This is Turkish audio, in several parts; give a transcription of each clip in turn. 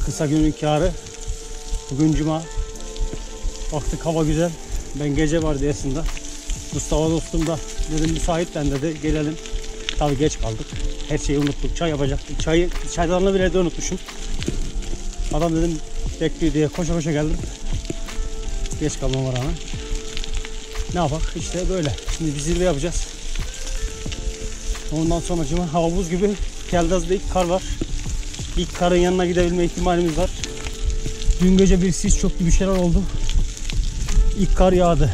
Kısa günün kârı. Bugün cuma. Baktık hava güzel. Ben gece vardiyasında. Mustafa dostum da dedim müsaitlen dedi. Gelelim. Tabii geç kaldık. Her şeyi unuttuk. Çay yapacaktık. Çaydanlığı bile de unutmuşum. Adam dedim bekliyor diye koşa koşa geldim. Geç kalmama rağmen. Ne yapak? İşte böyle. Şimdi bir zirve yapacağız. Ondan sonra cuma hava buz gibi. Keldaz'da ilk kar var. İlk karın yanına gidebilme ihtimalimiz var. Dün gece bir sis çöktü, bir şeyler oldu. İlk kar yağdı.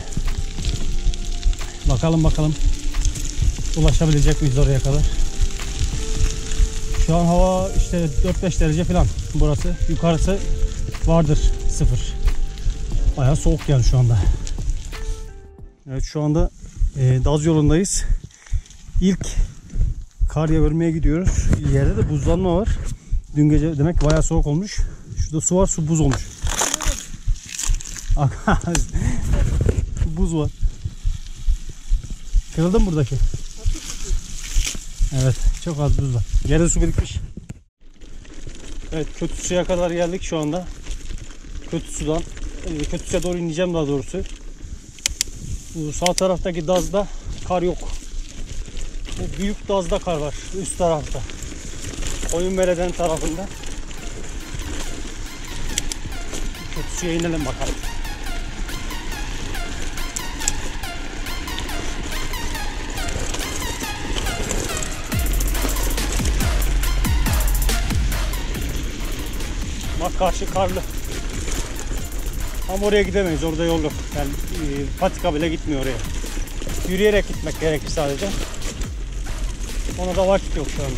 Bakalım ulaşabilecek miyiz oraya kadar. Şu an hava işte 4-5 derece falan burası. Yukarısı vardır 0. Bayağı soğuk yani şu anda. Evet, şu anda Daz yolundayız. İlk kar görmeye gidiyoruz. Yerde de buzlanma var. Dün gece demek ki bayağı soğuk olmuş. Şurada su var, su buz olmuş. Buz var. Kırıldı mı buradaki? Evet, çok az buz var. Yerde su birikmiş. Evet, kötü suya kadar geldik şu anda. Kötü sudan. Kötü suya doğru ineceğim daha doğrusu. Bu sağ taraftaki Daz'da kar yok. Bu büyük Daz'da kar var. Üst tarafta. Koyunbereden tarafında. Kötü suya inelim bakalım. Bak karşı karlı. Ama oraya gidemeyiz. Orada yol yok. Yani patika bile gitmiyor oraya. Yürüyerek gitmek gerekir sadece. Ona da vakit yok şu anda.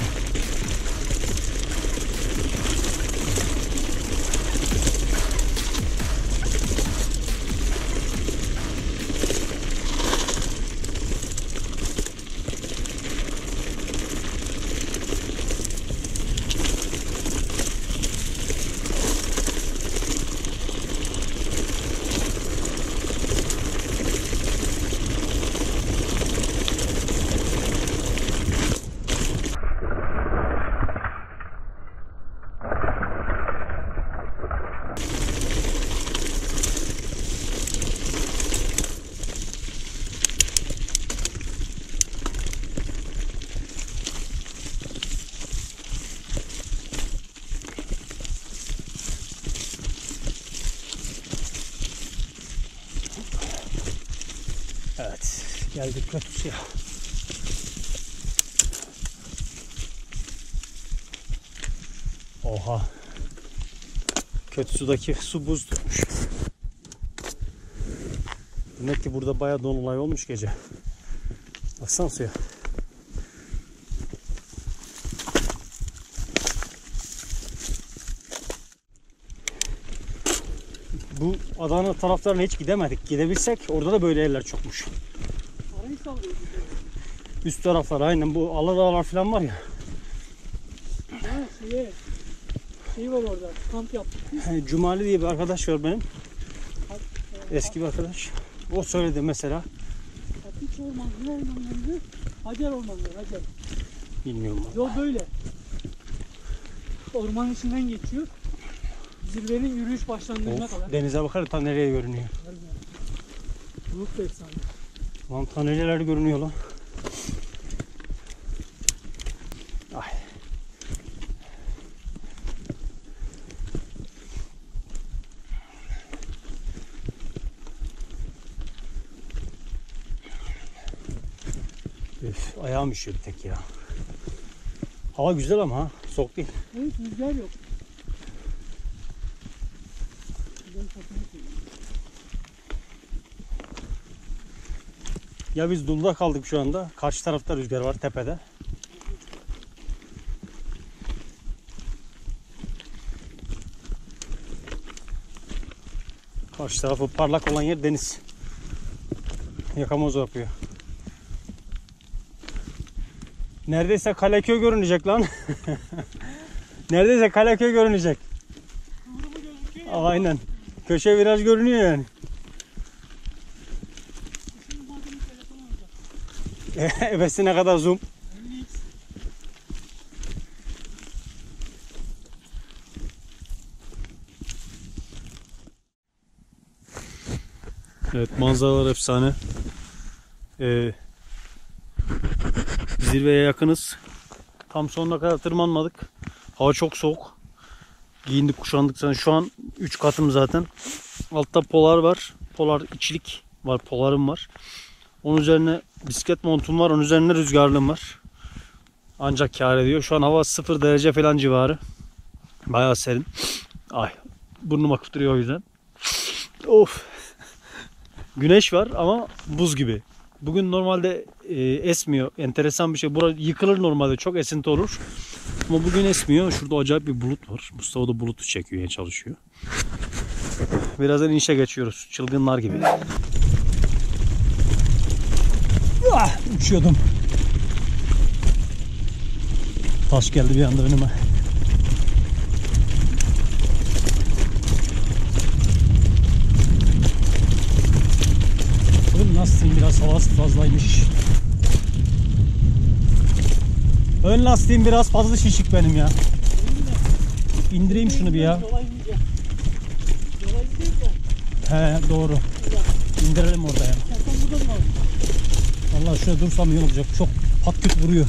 Evet, geldik kötü suya. Oha. Kötü sudaki su buz tutmuş. Demek ki burada bayağı dolunay olmuş gece. Baksana suya. Bu Adana taraflarına hiç gidemedik. Gidebilsek orada da böyle yerler çokmuş. Üst taraflar aynen bu Aladağlar falan var ya. Ha şey var orada, kamp yaptık. Cumali diye bir arkadaş var benim. Eski bir arkadaş. O söyledi mesela. Hiç orman, ne ormanlarıydı? Hacer ormanları, Hacer. Bilmiyorum. Yol böyle. Ormanın içinden geçiyor. Zirvenin yürüyüş başlangıcına kadar. Denize bakar tam nereye görünüyor. Bulut da efsane. Lan ta nereler görünüyor lan. Ay. Üf, ayağım üşüyor bir tek ya. Hava güzel ama ha, soğuk değil. Evet, rüzgar yok. Ya biz dulda kaldık şu anda. Karşı tarafta rüzgar var tepede. Karşı tarafı parlak olan yer deniz. Yakamoz yapıyor. Neredeyse Kaleköy görünecek lan. Neredeyse Kaleköy görünecek. Aynen. Köşe viraj görünüyor yani. Evesine kadar zoom. Evet, manzaralar efsane. Zirveye yakınız. Tam sonuna kadar tırmanmadık. Hava çok soğuk. Giyindik, kuşandık. Şu an 3 katım zaten. Altta polar var. Polar içlik var. Polarım var. Onun üzerine bisiklet montum var. Onun üzerine rüzgarlığım var. Ancak kâr ediyor. Şu an hava 0 derece falan civarı. Bayağı serin. Ay, burnum akıp duruyor o yüzden. Of. Güneş var ama buz gibi. Bugün normalde esmiyor. Enteresan bir şey. Burası yıkılır normalde. Çok esinti olur. Ama bugün esmiyor. Şurada acayip bir bulut var. Mustafa da bulutu çekiyor, çalışıyor. Birazdan inişe geçiyoruz. Çılgınlar gibi. Uçuyordum. Taş geldi bir anda önüme. Ön lastiğim biraz havası fazlaymış. Ön lastiğim biraz fazla şişik benim ya. İndireyim şunu bir ya. He, doğru. İndirelim orada ya. Vallahi şöyle dursam iyi olacak. Çok pat küt vuruyor.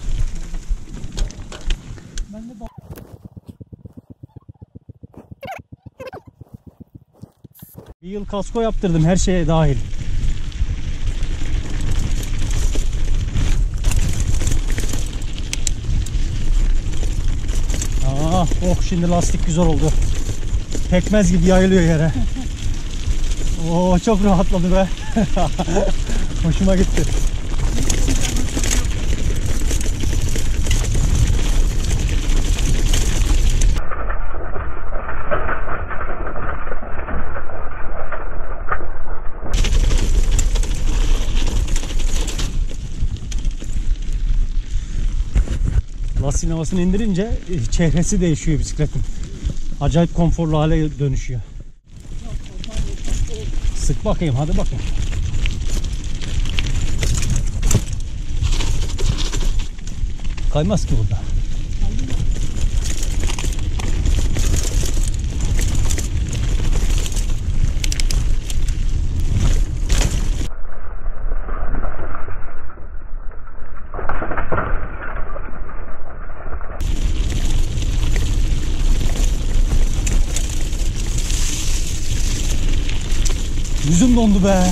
Bir yıl kasko yaptırdım, her şeye dahil. Oh, şimdi lastik güzel oldu. Pekmez gibi yayılıyor yere. Oo, çok rahatladı be. Hoşuma gitti. Lastiğin havasını indirince çehresi değişiyor bisikletin. Acayip konforlu hale dönüşüyor. Sık bakayım, hadi bakayım. Kaymaz ki burada. Yüzüm dondu be.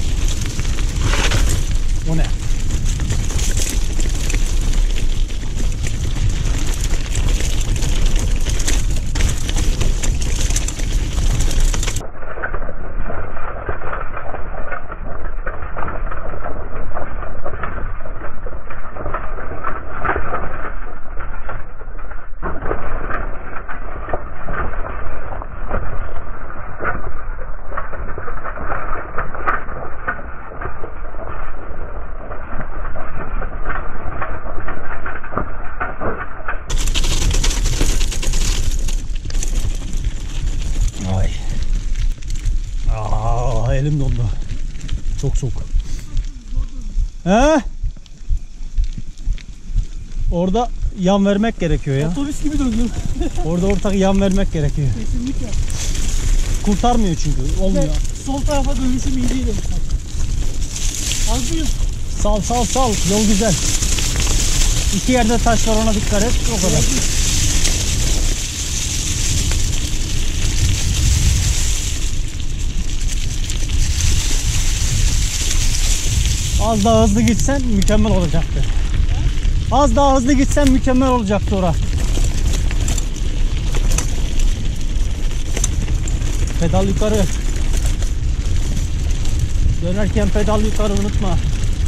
O ne? Elim dondu. Çok soğuk. He? Orada yan vermek gerekiyor ya. Otobüs gibi döndüm. Orada ortak yan vermek gerekiyor. Kesinlikle. Kurtarmıyor çünkü. Olmuyor. Ve sol tarafa dönüşüm iyi değil. Az büyük. Sal. Yol güzel. İki yerde taş var, ona dikkat et. O kadar. Az daha hızlı gitsen mükemmel olacaktı. Az daha hızlı gitsen mükemmel olacaktı orası. Pedal yukarı. Dönerken pedal yukarı unutma.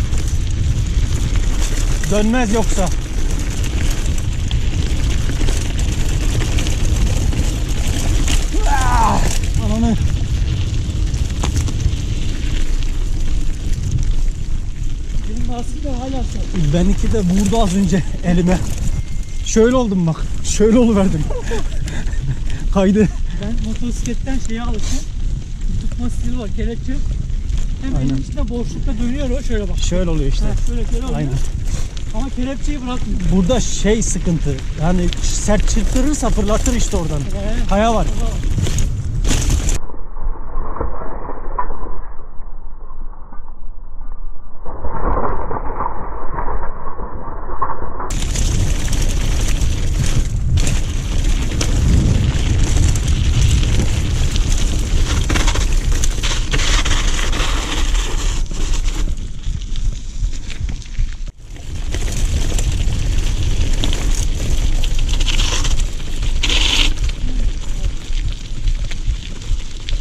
Dönmez yoksa. Ananı. Benim lastik de hala sağ. Benimki de vurdu az önce elime. Şöyle oldum bak. Şöyle oluverdim. Kaydı. Ben motosikletten şeye alıştım. Tutma stili var, kelepçe. Hem Aynen. benim içinde boşlukta dönüyor o, şöyle bak. Şöyle oluyor işte. Ha, şöyle oluyor. Aynen. Ama kelepçeyi bırakmıyor. Burada şey sıkıntı. Yani sert çırptırırsa fırlatır işte oradan. Kaya var.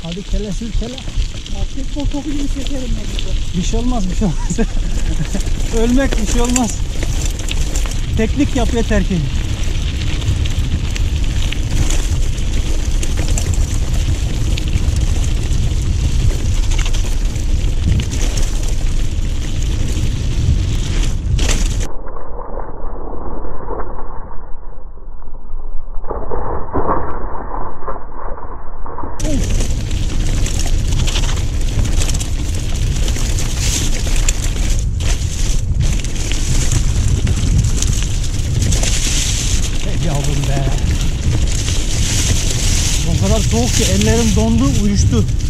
Hadi kele sür kele. Basketbol topu gibi sekerim ben burada. Bir şey olmaz, bir şey olmaz. Ölmek bir şey olmaz. Teknik yap yeter ki. Yavrum be. O kadar soğuk ki ellerim dondu, uyuştu.